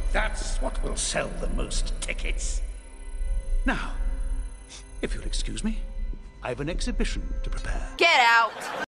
That's what will sell the most tickets. Now, if you'll excuse me, I've an exhibition to prepare. Get out!